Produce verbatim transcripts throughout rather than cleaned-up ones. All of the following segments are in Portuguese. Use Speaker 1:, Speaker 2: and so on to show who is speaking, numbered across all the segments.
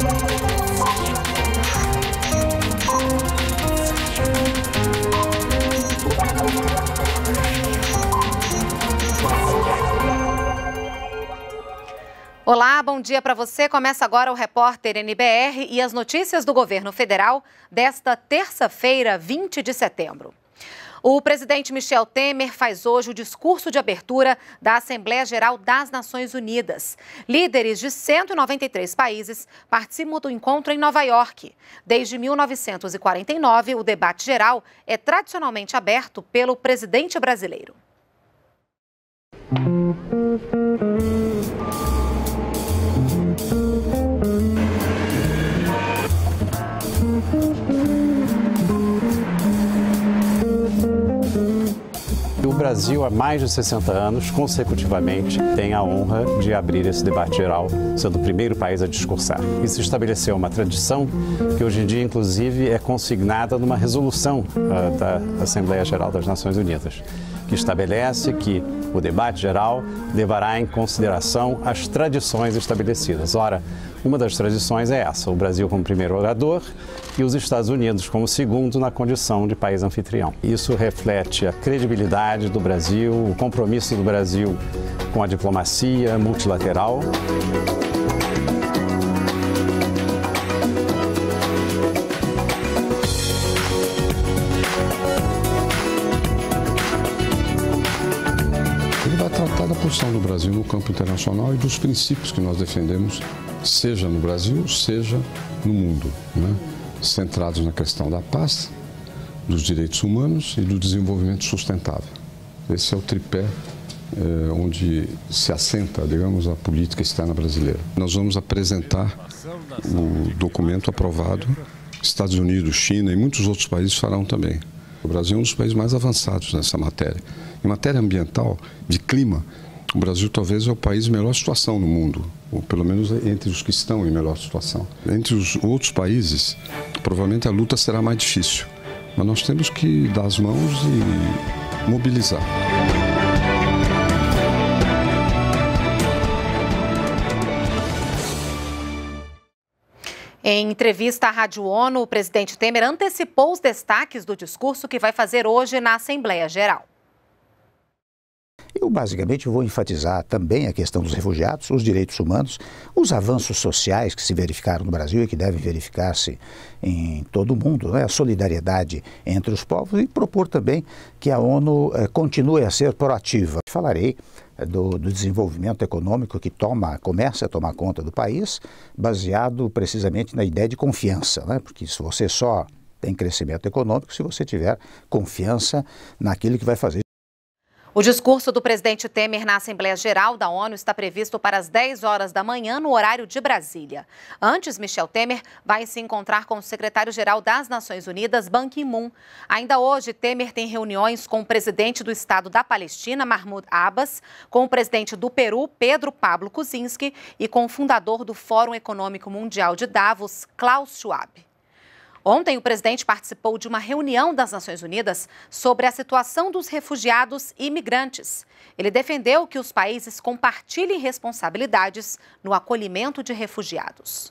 Speaker 1: Olá, bom dia para você. Começa agora o Repórter N B R e as notícias do governo federal desta terça-feira, vinte de setembro. O presidente Michel Temer faz hoje o discurso de abertura da Assembleia Geral das Nações Unidas. Líderes de cento e noventa e três países participam do encontro em Nova York. Desde mil novecentos e quarenta e nove, o debate geral é tradicionalmente aberto pelo presidente brasileiro.
Speaker 2: O Brasil, há mais de sessenta anos, consecutivamente, tem a honra de abrir esse debate geral, sendo o primeiro país a discursar. Isso estabeleceu uma tradição que hoje em dia, inclusive, é consignada numa resolução uh, da Assembleia Geral das Nações Unidas, que estabelece que o debate geral levará em consideração as tradições estabelecidas. Ora, uma das tradições é essa, o Brasil como primeiro orador e os Estados Unidos como segundo na condição de país anfitrião. Isso reflete a credibilidade do Brasil, o compromisso do Brasil com a diplomacia multilateral.
Speaker 3: Ele vai tratar da posição do Brasil no campo internacional e dos princípios que nós defendemos, seja no Brasil, seja no mundo, né? Centrados na questão da paz, dos direitos humanos e do desenvolvimento sustentável. Esse é o tripé eh, onde se assenta, digamos, a política externa brasileira. Nós vamos apresentar o documento aprovado, Estados Unidos, China e muitos outros países farão também. O Brasil é um dos países mais avançados nessa matéria. Em matéria ambiental, de clima, o Brasil talvez é o país em melhor situação no mundo, ou pelo menos entre os que estão em melhor situação. Entre os outros países, provavelmente a luta será mais difícil, mas nós temos que dar as mãos e mobilizar.
Speaker 1: Em entrevista à Rádio ONU, o presidente Temer antecipou os destaques do discurso que vai fazer hoje na Assembleia Geral.
Speaker 4: Eu, basicamente, vou enfatizar também a questão dos refugiados, os direitos humanos, os avanços sociais que se verificaram no Brasil e que devem verificar-se em todo o mundo, né? A solidariedade entre os povos e propor também que a ONU eh, continue a ser proativa. Falarei eh, do, do desenvolvimento econômico que toma, começa a tomar conta do país, baseado precisamente na ideia de confiança, né? Porque se você só tem crescimento econômico se você tiver confiança naquilo que vai fazer.
Speaker 1: O discurso do presidente Temer na Assembleia Geral da ONU está previsto para as dez horas da manhã, no horário de Brasília. Antes, Michel Temer vai se encontrar com o secretário-geral das Nações Unidas, Ban Ki-moon. Ainda hoje, Temer tem reuniões com o presidente do Estado da Palestina, Mahmoud Abbas, com o presidente do Peru, Pedro Pablo Kuczynski, e com o fundador do Fórum Econômico Mundial de Davos, Klaus Schwab. Ontem, o presidente participou de uma reunião das Nações Unidas sobre a situação dos refugiados e imigrantes. Ele defendeu que os países compartilhem responsabilidades no acolhimento de refugiados.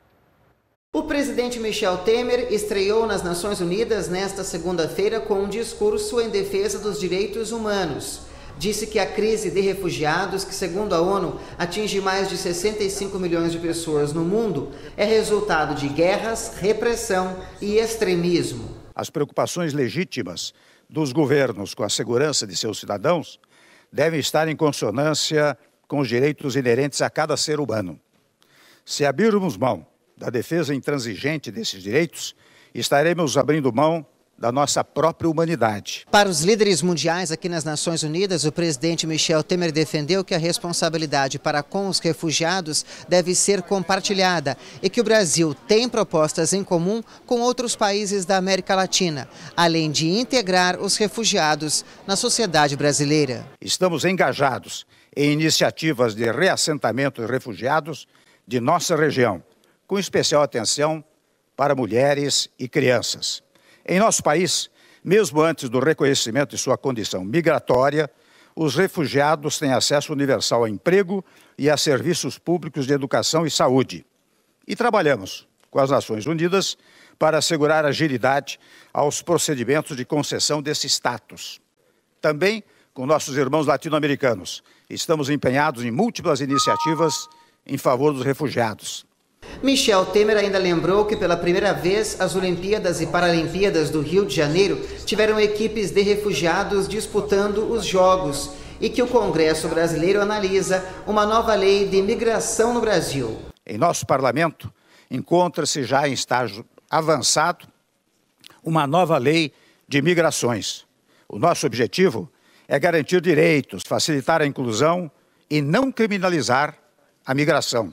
Speaker 5: O presidente Michel Temer estreou nas Nações Unidas nesta segunda-feira com um discurso em defesa dos direitos humanos. Disse que a crise de refugiados, que segundo a ONU atinge mais de sessenta e cinco milhões de pessoas no mundo, é resultado de guerras, repressão e extremismo.
Speaker 6: As preocupações legítimas dos governos com a segurança de seus cidadãos devem estar em consonância com os direitos inerentes a cada ser humano. Se abrirmos mão da defesa intransigente desses direitos, estaremos abrindo mão da nossa própria humanidade.
Speaker 5: Para os líderes mundiais aqui nas Nações Unidas, o presidente Michel Temer defendeu que a responsabilidade para com os refugiados deve ser compartilhada e que o Brasil tem propostas em comum com outros países da América Latina, além de integrar os refugiados na sociedade brasileira.
Speaker 6: Estamos engajados em iniciativas de reassentamento de refugiados de nossa região, com especial atenção para mulheres e crianças. Em nosso país, mesmo antes do reconhecimento de sua condição migratória, os refugiados têm acesso universal a emprego e a serviços públicos de educação e saúde. E trabalhamos com as Nações Unidas para assegurar agilidade aos procedimentos de concessão desse status. Também com nossos irmãos latino-americanos. Estamos empenhados em múltiplas iniciativas em favor dos refugiados.
Speaker 5: Michel Temer ainda lembrou que pela primeira vez as Olimpíadas e Paralimpíadas do Rio de Janeiro tiveram equipes de refugiados disputando os Jogos e que o Congresso brasileiro analisa uma nova lei de imigração no Brasil.
Speaker 6: Em nosso parlamento, encontra-se já em estágio avançado uma nova lei de migrações. O nosso objetivo é garantir direitos, facilitar a inclusão e não criminalizar a migração.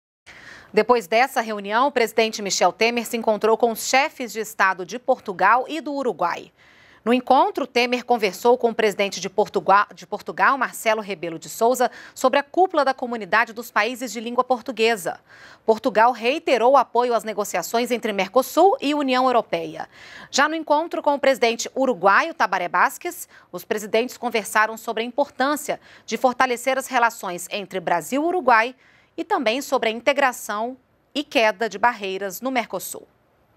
Speaker 1: Depois dessa reunião, o presidente Michel Temer se encontrou com os chefes de Estado de Portugal e do Uruguai. No encontro, Temer conversou com o presidente de Portugal, de Portugal, Marcelo Rebelo de Sousa, sobre a cúpula da Comunidade dos Países de Língua Portuguesa. Portugal reiterou o apoio às negociações entre Mercosul e União Europeia. Já no encontro com o presidente uruguaio, Tabaré Vázquez, os presidentes conversaram sobre a importância de fortalecer as relações entre Brasil e Uruguai e também sobre a integração e queda de barreiras no Mercosul.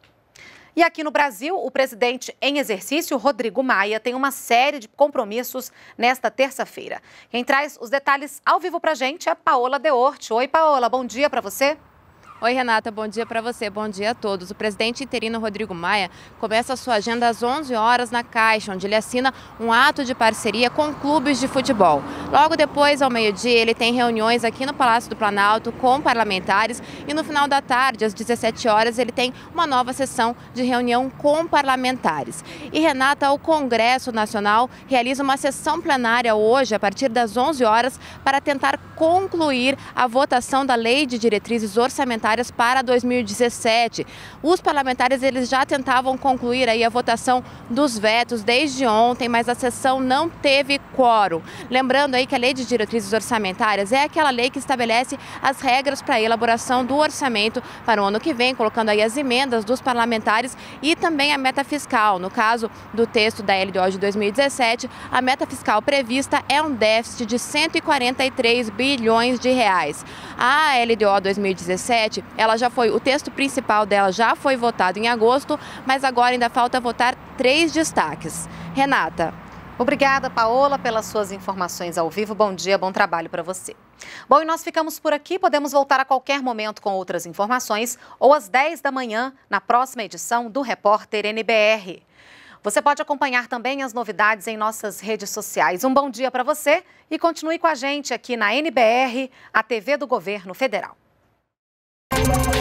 Speaker 1: E aqui no Brasil, o presidente em exercício, Rodrigo Maia, tem uma série de compromissos nesta terça-feira. Quem traz os detalhes ao vivo para a gente é Paola Deorte. Oi, Paola, bom dia para você.
Speaker 7: Oi, Renata, bom dia para você, bom dia a todos. O presidente interino Rodrigo Maia começa a sua agenda às onze horas na Caixa, onde ele assina um ato de parceria com clubes de futebol. Logo depois, ao meio-dia, ele tem reuniões aqui no Palácio do Planalto com parlamentares e no final da tarde, às dezessete horas, ele tem uma nova sessão de reunião com parlamentares. E, Renata, o Congresso Nacional realiza uma sessão plenária hoje, a partir das onze horas, para tentar concluir a votação da Lei de Diretrizes Orçamentárias para dois mil e dezessete. Os parlamentares eles já tentavam concluir aí a votação dos vetos desde ontem, mas a sessão não teve quórum. Lembrando aí que a Lei de Diretrizes Orçamentárias é aquela lei que estabelece as regras para a elaboração do orçamento para o ano que vem, colocando aí as emendas dos parlamentares e também a meta fiscal. No caso do texto da L D O de dois mil e dezessete, a meta fiscal prevista é um déficit de cento e quarenta e três bilhões de reais. A L D O dois mil e dezessete, ela já foi, o texto principal dela já foi votado em agosto, mas agora ainda falta votar três destaques. Renata.
Speaker 1: Obrigada, Paola, pelas suas informações ao vivo. Bom dia, bom trabalho para você. Bom, e nós ficamos por aqui. Podemos voltar a qualquer momento com outras informações ou às dez da manhã na próxima edição do Repórter N B R. Você pode acompanhar também as novidades em nossas redes sociais. Um bom dia para você e continue com a gente aqui na N B R, a T V do Governo Federal.